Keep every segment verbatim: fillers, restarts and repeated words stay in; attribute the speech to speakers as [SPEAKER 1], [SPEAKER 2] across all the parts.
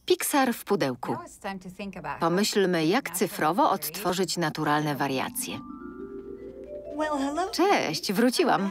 [SPEAKER 1] Pixar w pudełku. Pomyślmy, jak cyfrowo odtworzyć naturalne wariacje. Cześć, wróciłam.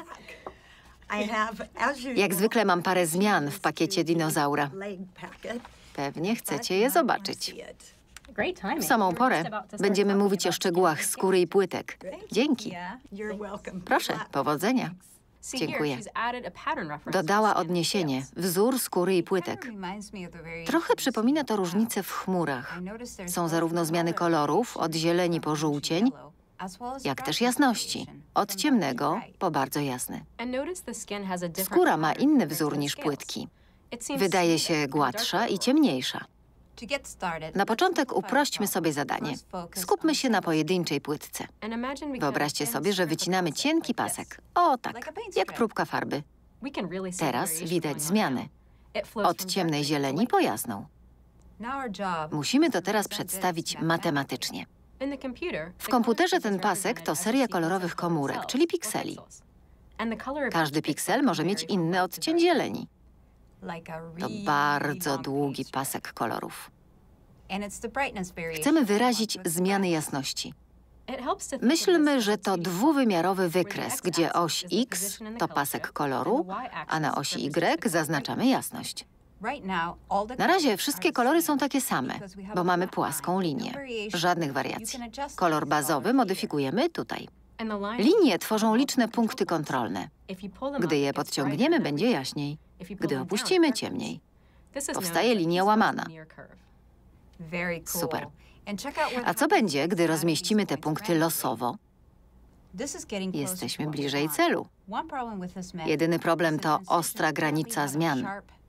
[SPEAKER 1] Jak zwykle mam parę zmian w pakiecie dinozaura. Pewnie chcecie je zobaczyć. W samą porę będziemy mówić o szczegółach skóry i płytek. Dzięki. Proszę, powodzenia. Dziękuję. Dodała odniesienie, wzór skóry i płytek. Trochę przypomina to różnice w chmurach. Są zarówno zmiany kolorów, od zieleni po żółcień, jak też jasności, od ciemnego po bardzo jasny. Skóra ma inny wzór niż płytki. Wydaje się gładsza i ciemniejsza. Na początek uprośćmy sobie zadanie. Skupmy się na pojedynczej płytce. Wyobraźcie sobie, że wycinamy cienki pasek. O tak, jak próbka farby. Teraz widać zmiany. Od ciemnej zieleni po jasną. Musimy to teraz przedstawić matematycznie. W komputerze ten pasek to seria kolorowych komórek, czyli pikseli. Każdy piksel może mieć inny odcień zieleni. To bardzo długi pasek kolorów. Chcemy wyrazić zmiany jasności. Myślmy, że to dwuwymiarowy wykres, gdzie oś X to pasek koloru, a na osi Y zaznaczamy jasność. Na razie wszystkie kolory są takie same, bo mamy płaską linię. Żadnych wariacji. Kolor bazowy modyfikujemy tutaj. Linie tworzą liczne punkty kontrolne. Gdy je podciągniemy, będzie jaśniej. Gdy opuścimy, ciemniej. Powstaje linia łamana. Super. A co będzie, gdy rozmieścimy te punkty losowo? Jesteśmy bliżej celu. Jedyny problem to ostra granica zmian.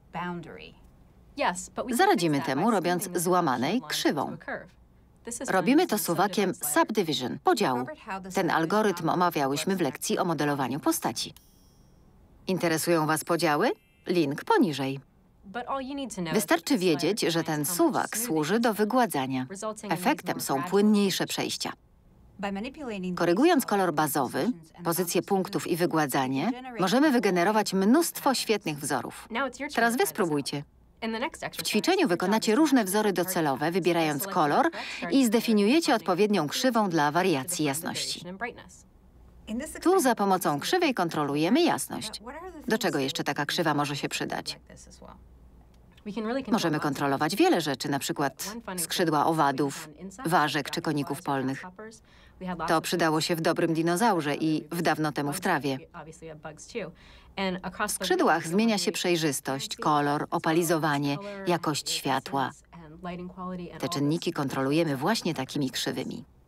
[SPEAKER 1] Zaradzimy temu, robiąc z łamanej krzywą. Robimy to suwakiem subdivision, podziału. Ten algorytm omawiałyśmy w lekcji o modelowaniu postaci. Interesują Was podziały? Link poniżej. Wystarczy wiedzieć, że ten suwak służy do wygładzania. Efektem są płynniejsze przejścia. Korygując kolor bazowy, pozycję punktów i wygładzanie, możemy wygenerować mnóstwo świetnych wzorów. Teraz Wy spróbujcie. W ćwiczeniu wykonacie różne wzory docelowe, wybierając kolor i zdefiniujecie odpowiednią krzywą dla wariacji jasności. Tu za pomocą krzywej kontrolujemy jasność. Do czego jeszcze taka krzywa może się przydać? Możemy kontrolować wiele rzeczy, na przykład skrzydła owadów, ważek czy koników polnych. To przydało się w dobrym dinozaurze i w dawno temu w trawie. W skrzydłach zmienia się przejrzystość, kolor, opalizowanie, jakość światła. Te czynniki kontrolujemy właśnie takimi krzywymi.